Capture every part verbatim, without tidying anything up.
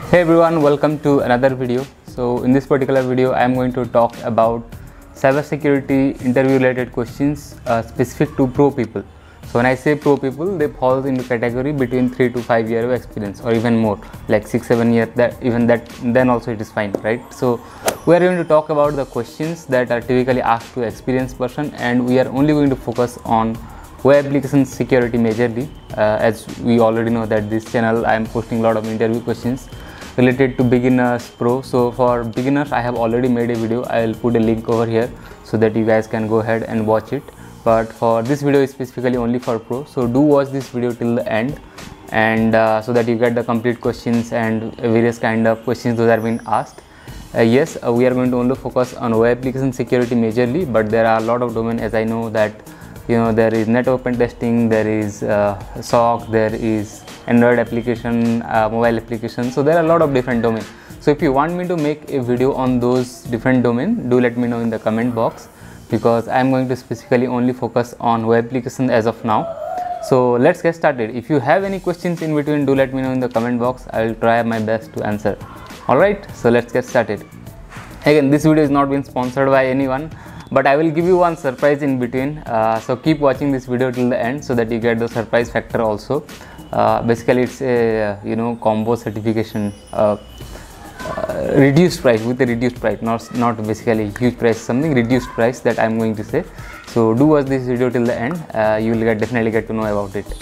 Hey everyone, welcome to another video. So in this particular video I am going to talk about cybersecurity interview related questions uh, specific to pro people. So when I say pro people, they fall into category between three to five year of experience or even more, like six seven years. That even that then also it is fine, right? So we are going to talk about the questions that are typically asked to experienced person, and we are only going to focus on web application security majorly, uh, as we already know that this channel I am posting a lot of interview questions related to beginners, pro. So for beginners I have already made a video. I will put a link over here so that you guys can go ahead and watch it, but for this video is specifically only for pro. So do watch this video till the end, and uh, so that you get the complete questions and various kind of questions those are being asked. Uh, yes, uh, we are going to only focus on web application security majorly, but there are a lot of domain, as I know that you know there is network pen testing, there is uh, S O C, there is Android application, uh, mobile application. So there are a lot of different domains. So if you want me to make a video on those different domains, do let me know in the comment box, because I am going to specifically only focus on web application as of now. So let's get started. If you have any questions in between, do let me know in the comment box. I will try my best to answer. Alright, so let's get started. Again, this video is not been sponsored by anyone, but I will give you one surprise in between. Uh, so keep watching this video till the end so that you get the surprise factor also. Uh, basically it's a uh, you know combo certification, uh, uh, reduced price with a reduced price, not not basically huge price, something reduced price that I am going to say. So do watch this video till the end. Uh, you will get definitely get to know about it.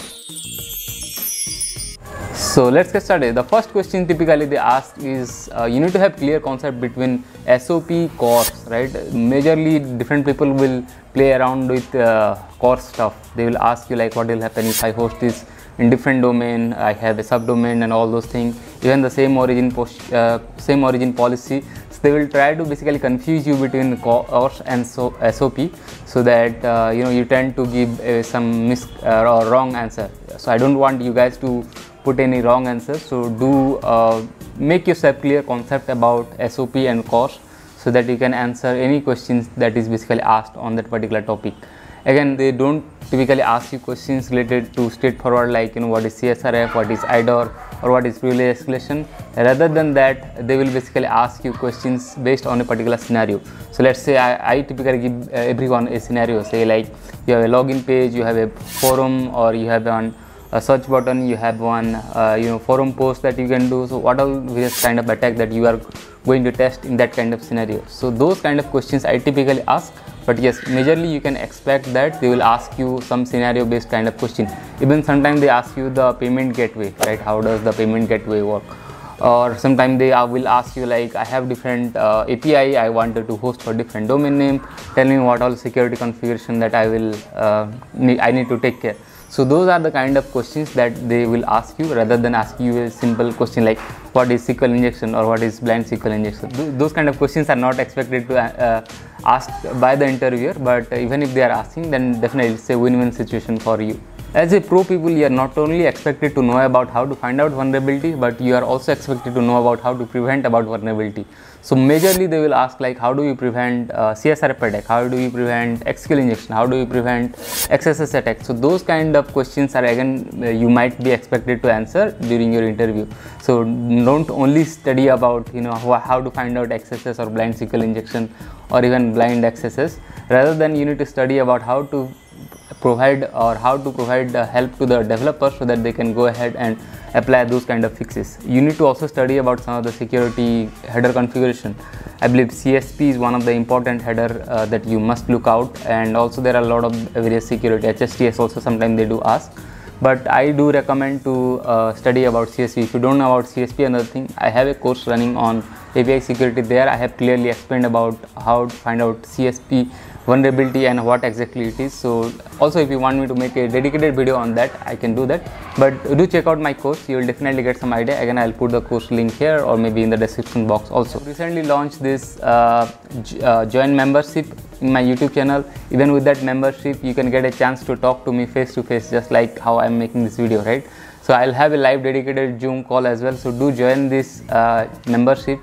So let's get started. The first question typically they ask is uh, you need to have clear concept between S O P, CORS, right? Majorly different people will play around with uh, CORS stuff. They will ask you like what will happen if I host this in different domain, I have a subdomain and all those things, even the same origin post, uh, same origin policy. So they will try to basically confuse you between CORS and so S O P, so that uh, you know you tend to give uh, some mis uh, or wrong answer. So I don't want you guys to put any wrong answers. So do uh, make yourself clear concept about S O P and CORS, so that you can answer any questions that is basically asked on that particular topic. Again, they don't typically ask you questions related to straightforward like you know what is C S R F, what is I D O R, or what is privilege escalation. Rather than that, they will basically ask you questions based on a particular scenario. So let's say I, I typically give uh, everyone a scenario. Say like you have a login page, you have a forum, or you have one a search button, you have one uh, you know forum post that you can do. So what are various kind of attack that you are going to test in that kind of scenario? So those kind of questions I typically ask. But yes, majorly you can expect that they will ask you some scenario based kind of question. Even sometimes they ask you the payment gateway, right? How does the payment gateway work? Or sometimes they uh, will ask you like I have different uh, A P I I wanted to host for different domain name, tell me what all security configuration that I will uh, need, I need to take care. So those are the kind of questions that they will ask you, rather than asking you a simple question like what is S Q L injection or what is blind S Q L injection. Th those kind of questions are not expected to uh, ask by the interviewer, but even if they are asking, then definitely it's a win-win situation for you. As a pro people, you are not only expected to know about how to find out vulnerability, but you are also expected to know about how to prevent about vulnerability. So majorly they will ask like how do you prevent uh, C S R F attack, how do you prevent S Q L injection, how do you prevent X S S attack. So those kind of questions are again uh, you might be expected to answer during your interview. So don't only study about you know how, how to find out X S S or blind S Q L injection or even blind X S S. Rather than you need to study about how to provide or how to provide uh, help to the developers so that they can go ahead and apply those kind of fixes. You need to also study about some of the security header configuration. I believe C S P is one of the important header uh, that you must look out, and also there are a lot of various security. H S T S also sometimes they do ask, but I do recommend to uh, study about C S P. If you don't know about C S P, another thing, I have a course running on A P I security. There I have clearly explained about how to find out C S P vulnerability and what exactly it is. So also if you want me to make a dedicated video on that, I can do that, but do check out my course. You will definitely get some idea. Again, I'll put the course link here or maybe in the description box also. Recently launched this uh, uh, join membership in my YouTube channel. Even with that membership, you can get a chance to talk to me face to face, just like how I'm making this video, right? So I'll have a live dedicated Zoom call as well. So do join this uh, membership,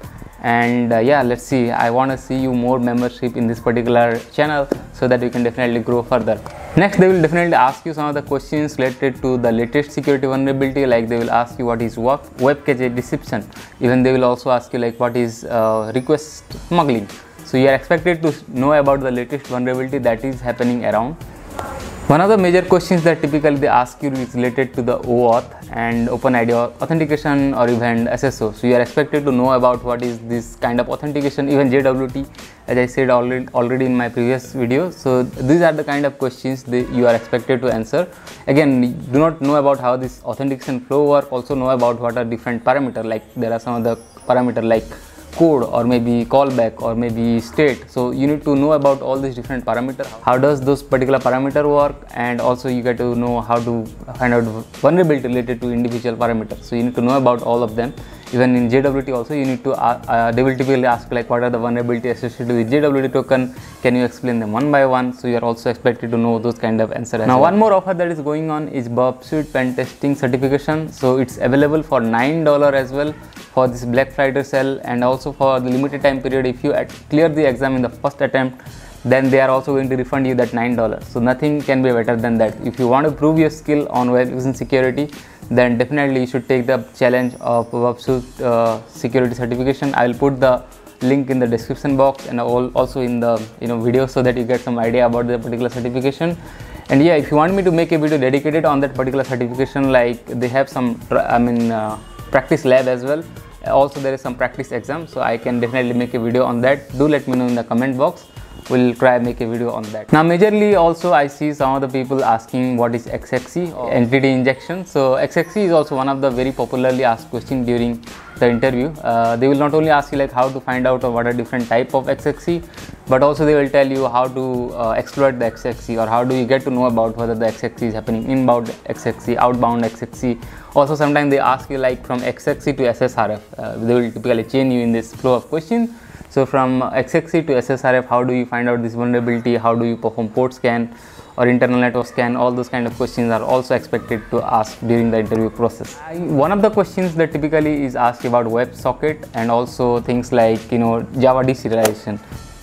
And uh, yeah, let's see, I want to see you more membership in this particular channel so that you can definitely grow further. Next, they will definitely ask you some of the questions related to the latest security vulnerability, like they will ask you what is web, web cache deception. Even they will also ask you like what is uh, request smuggling. So you are expected to know about the latest vulnerability that is happening around. One of the major questions that typically they ask you is related to the OAuth and OpenID authentication or even S S O. So you are expected to know about what is this kind of authentication, even J W T, as I said already already in my previous video. So these are the kind of questions that you are expected to answer. Again, do not know about how this authentication flow work, also know about what are different parameters, like there are some of the parameter like code or maybe callback or maybe state. So you need to know about all these different parameters, how does those particular parameter work, and also you get to know how to find out vulnerability related to individual parameters. So you need to know about all of them. Even in J W T also you need to uh, uh, they will typically ask like what are the vulnerability associated with J W T token, can you explain them one by one. So you are also expected to know those kind of answers. Now one more offer that is going on is Burpsuite pen testing certification. So it's available for nine dollars as well for this Black Friday sale, and also for the limited time period. If you clear the exam in the first attempt, then they are also going to refund you that nine dollars. So nothing can be better than that. If you want to prove your skill on web application security, then definitely you should take the challenge of Burpsuite uh, security certification. I will put the link in the description box and also in the you know video, so that you get some idea about the particular certification. And yeah, if you want me to make a video dedicated on that particular certification, like they have some I mean uh, practice lab as well. Also there is some practice exam, so I can definitely make a video on that. Do let me know in the comment box. We'll try make a video on that. Now majorly also I see some of the people asking what is X X C or entity injection. So X X C is also one of the very popularly asked questions during the interview. Uh, they will not only ask you like how to find out or what are different type of X X C, but also they will tell you how to uh, exploit the X X C, or how do you get to know about whether the X X C is happening, inbound X X C, outbound X X C. Also sometimes they ask you like from X X C to S S R F. Uh, they will typically chain you in this flow of questions. So from X X C to S S R F, how do you find out this vulnerability, how do you perform port scan or internal network scan, all those kind of questions are also expected to ask during the interview process. I, one of the questions that typically is asked about WebSocket, and also things like you know Java deserialization.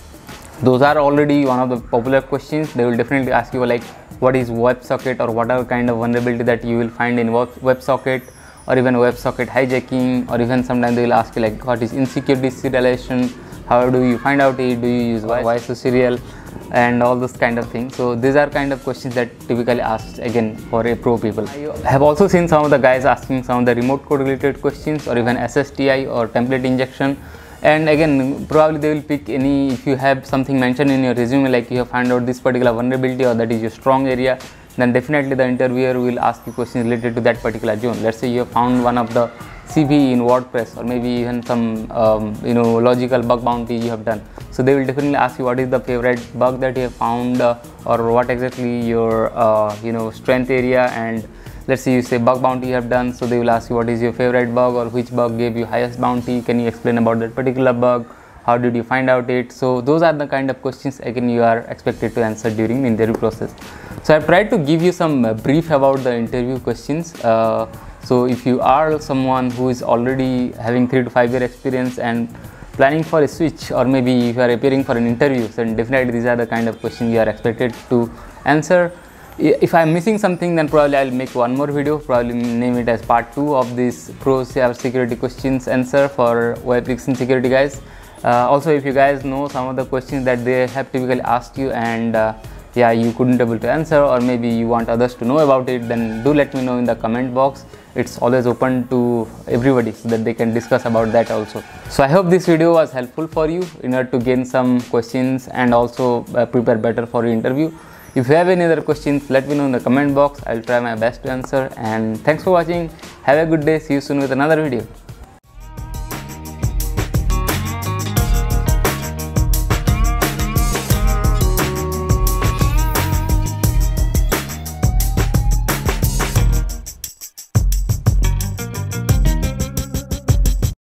Those are already one of the popular questions. They will definitely ask you like what is WebSocket, or what are kind of vulnerability that you will find in WebSocket, or even WebSocket hijacking, or even sometimes they will ask you like what is insecure deserialization, how do you find out it, do you use Y S O serial, and all those kind of things. So these are kind of questions that typically asked again for a pro people. I have also seen some of the guys asking some of the remote code related questions, or even S S T I or template injection. And again, probably they will pick any, if you have something mentioned in your resume like you have found out this particular vulnerability or that is your strong area, then definitely the interviewer will ask you questions related to that particular zone. Let's say you have found one of the C V in WordPress, or maybe even some um, you know logical bug bounty you have done. So they will definitely ask you what is the favorite bug that you have found, uh, or what exactly your uh, you know strength area. And let's say you say bug bounty you have done, so they will ask you what is your favorite bug, or which bug gave you highest bounty, can you explain about that particular bug, how did you find out it. So those are the kind of questions again you are expected to answer during the interview process. So I've tried to give you some uh, brief about the interview questions. Uh, so if you are someone who is already having three to five year experience and planning for a switch, or maybe if you are appearing for an interview, then definitely these are the kind of questions you are expected to answer. If I am missing something, then probably I'll make one more video, probably name it as part two of this pro security questions answer for web application security guys. Uh, also, if you guys know some of the questions that they have typically asked you, and uh, yeah, you couldn't able to answer, or maybe you want others to know about it, then do let me know in the comment box. It's always open to everybody so that they can discuss about that also. So I hope this video was helpful for you in order to gain some questions and also uh, prepare better for your interview. If you have any other questions, let me know in the comment box. I'll try my best to answer. And thanks for watching. Have a good day. See you soon with another video.